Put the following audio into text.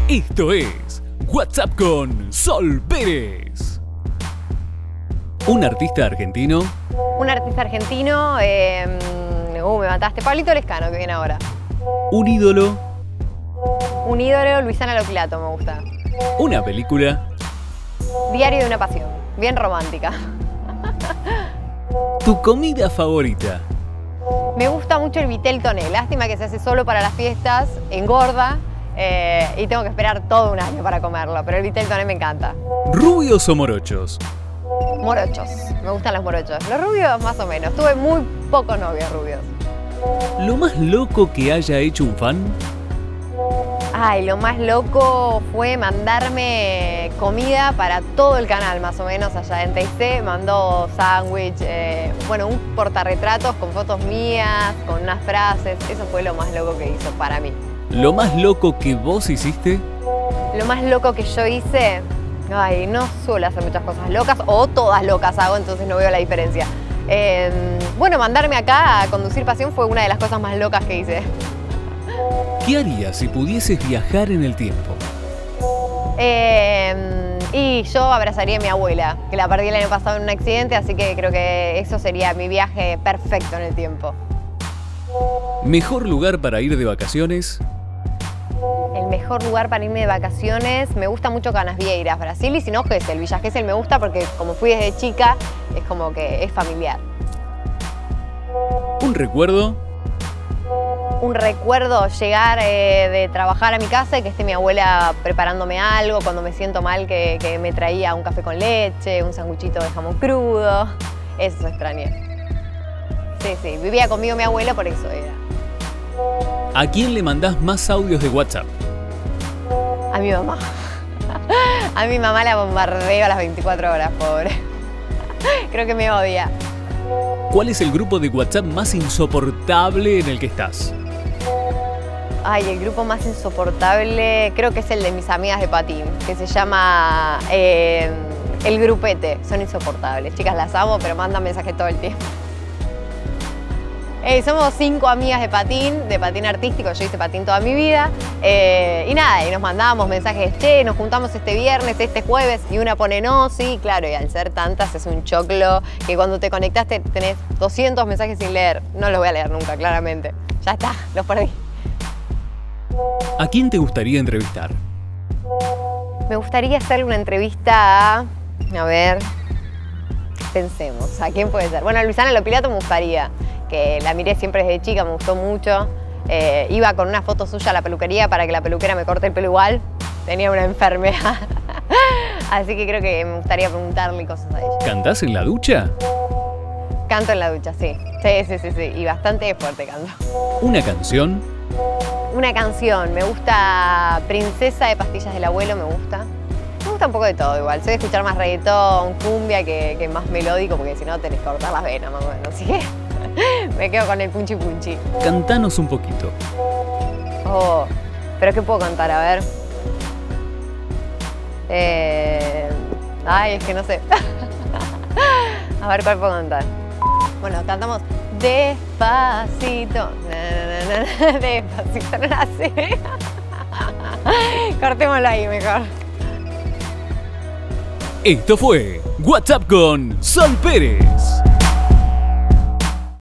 Esto es WhatsApp con Sol Pérez. Un artista argentino. Un artista argentino, me mataste. Pablito Lescano, que viene ahora. Un ídolo. Un ídolo, Luisana Lopilato, me gusta. Una película. Diario de una pasión, bien romántica. Tu comida favorita. Me gusta mucho el vitel toné. Lástima que se hace solo para las fiestas, engorda y tengo que esperar todo un año para comerlo. Pero el vitel toné me encanta. ¿Rubios o morochos? Morochos, me gustan los morochos. Los rubios más o menos. Tuve muy pocos novios rubios. ¿Lo más loco que haya hecho un fan? Ay, lo más loco fue mandarme comida para todo el canal, más o menos, allá en TIC. Mandó sándwich, un portarretratos con fotos mías, con unas frases. Eso fue lo más loco que hizo para mí. ¿Lo más loco que vos hiciste? Lo más loco que yo hice... Ay, no suelo hacer muchas cosas locas, o todas locas hago, entonces no veo la diferencia. Mandarme acá a conducir Pasión fue una de las cosas más locas que hice. ¿Qué harías si pudieses viajar en el tiempo? Y yo abrazaría a mi abuela, que la perdí el año pasado en un accidente, así que creo que eso sería mi viaje perfecto en el tiempo. ¿Mejor lugar para ir de vacaciones? El mejor lugar para irme de vacaciones, me gusta mucho Canasvieiras, Brasil, y si no, Gesell. Villa Gesell me gusta porque como fui desde chica, es como que es familiar. ¿Un recuerdo? Un recuerdo, llegar de trabajar a mi casa y que esté mi abuela preparándome algo, cuando me siento mal que me traía un café con leche, un sanguchito de jamón crudo. Eso extrañé. Sí, vivía conmigo mi abuela, por eso era. ¿A quién le mandás más audios de WhatsApp? A mi mamá. A mi mamá la bombardeo a las 24 horas, pobre. Creo que me odia. ¿Cuál es el grupo de WhatsApp más insoportable en el que estás? Ay, el grupo más insoportable creo que es el de mis amigas de patín, que se llama El Grupete. Son insoportables. Chicas, las amo, pero mandan mensajes todo el tiempo. Somos 5 amigas de patín artístico, yo hice patín toda mi vida. Y nos mandábamos mensajes, che, nos juntamos este viernes, este jueves, y una pone no, sí, claro, y al ser tantas es un choclo que cuando te conectaste tenés 200 mensajes sin leer. No los voy a leer nunca, claramente. Ya está, los perdí. ¿A quién te gustaría entrevistar? Me gustaría hacerle una entrevista a ver, pensemos, ¿a quién puede ser? Bueno, a Luisana Lopilato me gustaría, que la miré siempre desde chica, me gustó mucho. Iba con una foto suya a la peluquería para que la peluquera me corte el pelo igual. Tenía una enfermedad. Así que creo que me gustaría preguntarle cosas a ella. ¿Cantás en la ducha? Canto en la ducha, sí. Sí. Y bastante fuerte canto. ¿Una canción? Una canción. Me gusta Princesa de Pastillas del Abuelo, me gusta. Me gusta un poco de todo igual. Soy de escuchar más reggaetón, cumbia, que más melódico, porque si no tenés que cortar las venas más o menos. Así que me quedo con el punchi punchi. Cantanos un poquito. Oh, ¿pero qué puedo cantar? A ver. Ay, es que no sé. A ver cuál puedo cantar. Bueno, cantamos Despacito. Despacito, no la sé. Cortémoslo ahí mejor. Esto fue WhatsApp con Sol Pérez.